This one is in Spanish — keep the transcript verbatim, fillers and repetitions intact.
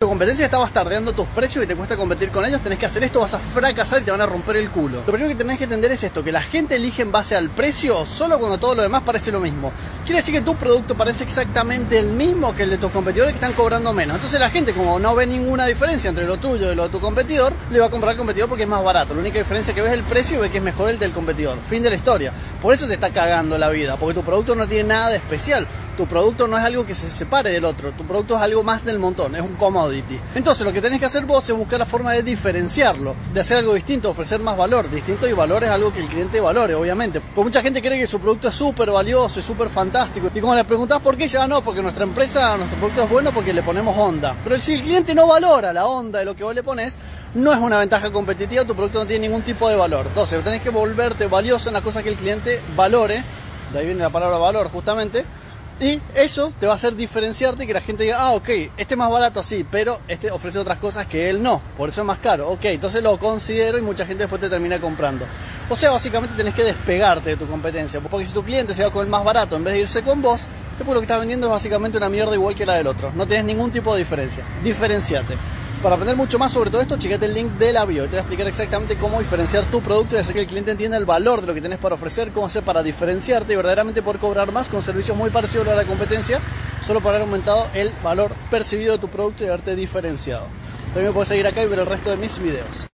Tu competencia está bastardeando tus precios y te cuesta competir con ellos, tenés que hacer esto, vas a fracasar y te van a romper el culo. Lo primero que tenés que entender es esto, que la gente elige en base al precio solo cuando todo lo demás parece lo mismo. Quiere decir que tu producto parece exactamente el mismo que el de tus competidores que están cobrando menos. Entonces la gente, como no ve ninguna diferencia entre lo tuyo y lo de tu competidor, le va a comprar al competidor porque es más barato. La única diferencia que ves es el precio y ve que es mejor el del competidor. Fin de la historia. Por eso te está cagando la vida, porque tu producto no tiene nada de especial. Tu producto no es algo que se separe del otro, tu producto es algo más del montón, es un commodity. Entonces lo que tenés que hacer vos es buscar la forma de diferenciarlo, de hacer algo distinto, ofrecer más valor. Distinto y valor es algo que el cliente valore, obviamente. Porque mucha gente cree que su producto es súper valioso, es súper fantástico. Y como le preguntás por qué, dice, ah, no, porque nuestra empresa, nuestro producto es bueno porque le ponemos onda. Pero si el cliente no valora la onda de lo que vos le pones, no es una ventaja competitiva, tu producto no tiene ningún tipo de valor. Entonces tenés que volverte valioso en las cosas que el cliente valore, de ahí viene la palabra valor justamente. Y eso te va a hacer diferenciarte y que la gente diga, ah, ok, este es más barato así, pero este ofrece otras cosas que él no, por eso es más caro. Ok, entonces lo considero y mucha gente después te termina comprando. O sea, básicamente tenés que despegarte de tu competencia, porque si tu cliente se va con el más barato en vez de irse con vos, después lo que estás vendiendo es básicamente una mierda igual que la del otro. No tenés ningún tipo de diferencia. Diferenciate. Para aprender mucho más sobre todo esto, chequete el link de la bio. Te voy a explicar exactamente cómo diferenciar tu producto y hacer que el cliente entienda el valor de lo que tenés para ofrecer, cómo hacer para diferenciarte y verdaderamente poder cobrar más con servicios muy parecidos a la competencia, solo por haber aumentado el valor percibido de tu producto y haberte diferenciado. También me puedes seguir acá y ver el resto de mis videos.